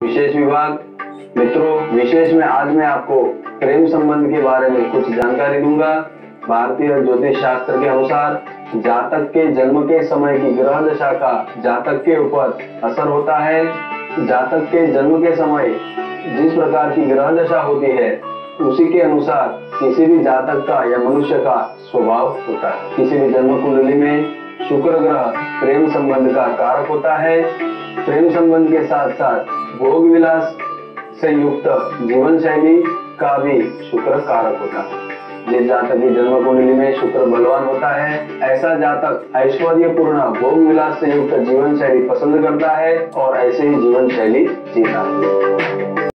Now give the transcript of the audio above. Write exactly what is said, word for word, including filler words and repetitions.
विशेष विभाग। मित्रों, विशेष में आज मैं आपको प्रेम संबंध के बारे में कुछ जानकारी दूंगा। भारतीय ज्योतिष शास्त्र के अनुसार जातक के जन्म के समय की ग्रह दशा का जातक के ऊपर असर होता है। जातक के जन्म के समय जिस प्रकार की ग्रह दशा होती है उसी के अनुसार किसी भी जातक का या मनुष्य का स्वभाव होता है। किसी भी जन्म कुंडली में शुक्र ग्रह प्रेम संबंध का कारक होता है। प्रेम संबंध के साथ साथ भोग विलास से युक्त जीवन शैली का भी शुक्र कारक होता है। जिस जातक की जन्म कुंडली में शुक्र बलवान होता है, ऐसा जातक ऐश्वर्यपूर्ण भोग विलास से युक्त जीवन शैली पसंद करता है और ऐसे ही जीवन शैली जीता है।